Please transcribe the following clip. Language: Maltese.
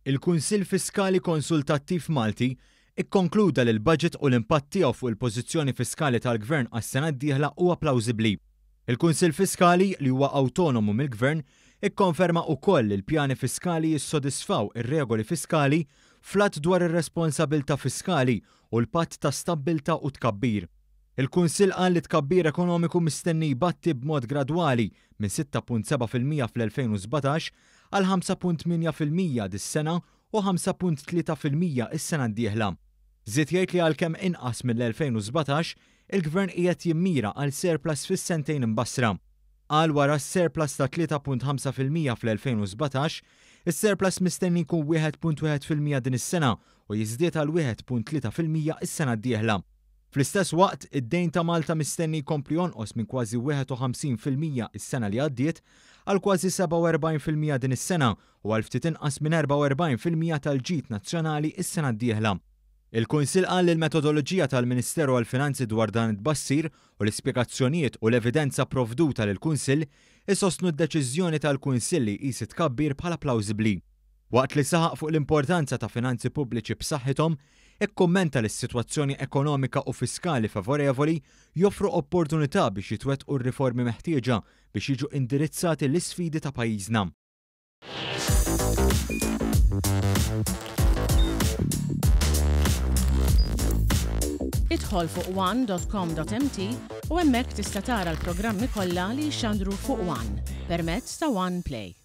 Il-Kunsill Fiskali Konsultattiv Malti ikkonkluda li l-budget u l-impatt tiegħu fuq il-pożizzjoni fiskali tal-Gvern għas-sena d-dieħla huwa plawsibbli. Il-Kunsill Fiskali li huwa awtonomu mill-Gvern ikkonferma wkoll li l-pjani fiskali jissodisfaw ir-regoli fiskali flat dwar ir-responsabbiltà fiskali u l-patt ta' stabbiltà u tkabbir. Il-Kunsill qal li tkabbir ekonomiku mistenni jbatti b'mod gradwali minn 6.7% fl-2017 għal 5.8% dis-sena u 5.3% is-sena d-dieħla. Żied jgħid li għalkemm inqas mill-2017 il-Gvern qiegħed jimmira għal surplus fis-sentejn imbassra. Qal wara s-surplus ta' 3.5% fl-2017, is-surplus mistenni jkun 1.1% din is-sena u jiżdied għal 1.3% is-sena d-dieħla. Fl-istess waqt, id-dejn ta' Malta mistenni jkompli jonqos minn kważi 51% is-sena li għaddiet għal kważi 47% din is-sena u għal ftit inqas minn 44% tal-ġid nazzjonali is-sena d-dieħla. Il-Kunsill qal li l-metodoloġija tal-Ministeru għall-Finanzi dwar dan it-tbassir u l-ispjegazzjonijiet u l-evidenza provduta lill-Kunsill isostnu d-deċiżjoni tal-Kunsill li jqis it-tkabbir bħala plawsibbli. Waqt li saħaq fuq l-importanza ta' finanzi pubbliċi b'saħħithom, ikkummenta li s-sitwazzjoni ekonomika u fiskali favorevoli joffru opportunità biex jitwettqu r-riformi meħtieġa biex jiġu indirizzati l-isfidi ta' pajjiżna. Idħol fuq one.com.mt u hemmhekk tista' tara l-programmi kollha li jxandru fuq One permezz ta' One Play.